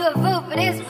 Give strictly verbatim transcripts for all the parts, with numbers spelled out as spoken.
a fool for this.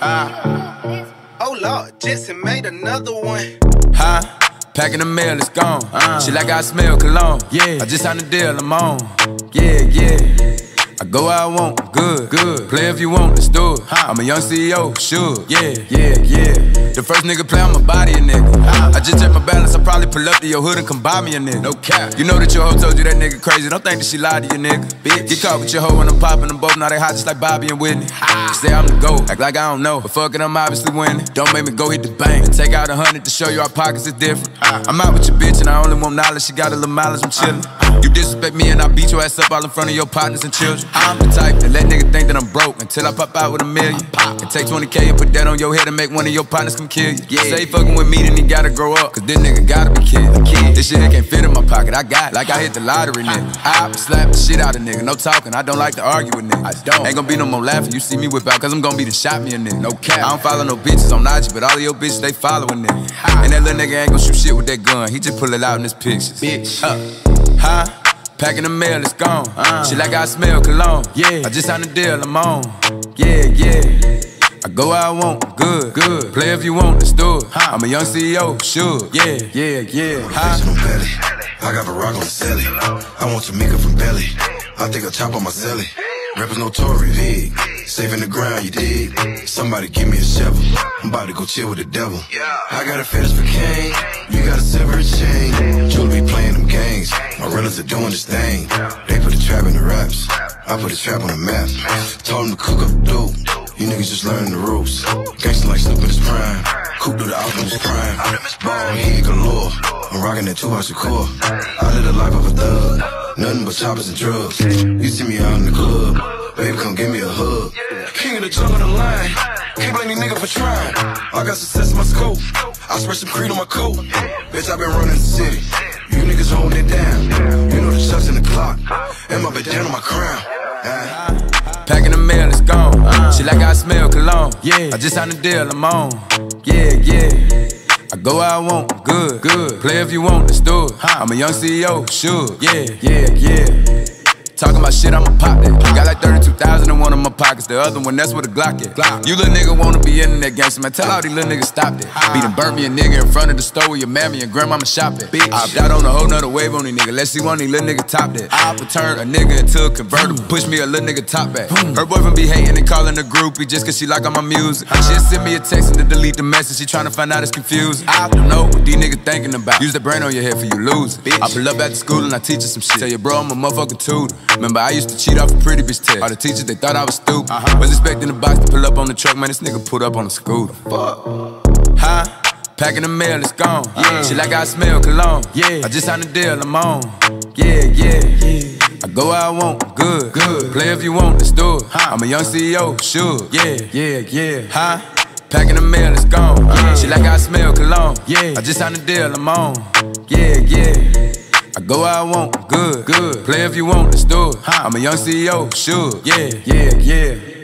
Uh, oh Lord, Jesse made another one. Huh? Packing the mail, it's gone. Uh, she like I smell cologne. Yeah, I just signed the deal, I'm on. Yeah, yeah. I go where I want, good, good. Play if you want, let's do it. Huh. I'm a young C E O, sure. Yeah, yeah, yeah. The first nigga play, I'ma body a nigga. Huh. I just check my balance, I probably pull up to your hood and come buy me a nigga. No cap. You know that your hoe told you that nigga crazy. Don't think that she lied to you, nigga. Bitch. Get caught with your hoe when I'm popping them both. Now they hot just like Bobby and Whitney. You say I'm the GOAT, act like I don't know. But fuck it, I'm obviously winning. Don't make me go hit the bank and take out a hundred to show you our pockets is different. Huh. I'm out with your bitch and I only want knowledge. She got a little mileage, I'm chillin'. Uh, you disrespect me and I beat your ass up all in front of your partners and children. I'm the type that let nigga think that I'm broke until I pop out with a million. And take twenty K and put that on your head and make one of your partners come kill you. Yeah. Say he fucking with me, then he gotta grow up, cause this nigga gotta be kid. kid. This shit can't fit in my pocket, I got it. Like I hit the lottery, nigga. I slap the shit out of nigga, no talking, I don't like to argue with niggas. I don't. Ain't gonna be no more laughing, you see me whip out, cause I'm gonna be the shot me a nigga. No cap. I don't follow no bitches on I G, but all of your bitches, they following nigga. And that little nigga ain't gonna shoot shit with that gun, he just pull it out in his pictures. Bitch. Uh. Huh? Packing the mail, it's gone. Uh, she like I smell cologne. Yeah, I just signed the deal, I'm on. Yeah, yeah. I go where I want, good, good. Play if you want, let's do it. Huh. I'm a young C E O, sure. Yeah, yeah, yeah. Huh? Belly. I got a rock on the celly. I want Mykal from belly. I think I'll chop on my celly. Rappers no Tory, big. Saving the ground, you dig. Somebody give me a shovel. I'm about to go chill with the devil. I got a fetish for Kane. You got a silver chain. Jewelry be playing them games. My relatives are doing this thing. They put a trap in the raps. I put a trap on the map. Told them to cook up dope. You niggas just learning the ropes. Gangsta like Snoop in his prime. Coop do the Optimus Prime. Ball head galore. I'm rocking that two house core. I live the life of a thug. Nothing but choppers and drugs. You see me out in the club. Baby, come give me a hug. King of the jungle, the line. Can't blame these niggas for trying. I got success in my scope. I spread some creed on my coat. Bitch, I been running the city. You niggas holding it down. You know the chucks in the clock. And my bandana on my crown. Uh. Packing the mail, it's gone. Uh, she like I smell cologne. Yeah, I just signed the deal, I'm on. Yeah, yeah. I go where I want, good, good. Play if you want, let's do it. Huh. I'm a young C E O, sure. Yeah, yeah, yeah. Talking about shit, I'ma pop that. Got like thirty-two thousand in one of my pockets. The other one, that's where the Glock is. Glock. You little nigga wanna be internet gangster, man. Tell all these little niggas stop that. Beat and burn me a nigga in front of the store where your mammy and grandmama shop at. Bitch. I opt out on a whole nother wave on these niggas. Let's see one of these little niggas top that. I will turn a nigga into a convertible. Push me a little nigga top back. Her boyfriend be hating and calling a groupie just cause she like all my music. She send me a text and to delete the message. She tryna find out it's confusing. I don't know what these niggas thinking about. Use the brain on your head for you losing. I pull up at the school and I teach her some shit. Tell your bro I'm a motherfucking tutor. Remember I used to cheat off a pretty bitch test. All the teachers, they thought I was stupid. Uh-huh. Was expecting the box to pull up on the truck, man, this nigga pulled up on a scooter. Fuck. Huh? Packing the mail, it's gone. Yeah. She like I smell cologne. Yeah. I just signed the deal, I'm on. Yeah, yeah, yeah. I go where I want, good, good. Play if you want, let's do it. Huh. I'm a young C E O, sure. Yeah, yeah, yeah. Huh? Packing the mail, it's gone. Yeah. She like I smell cologne. Yeah. I just signed the deal, I'm on. Yeah, yeah. I go where I want, good, good. Play if you want, let's do it. Huh. I'm a young C E O, sure. Yeah, yeah, yeah.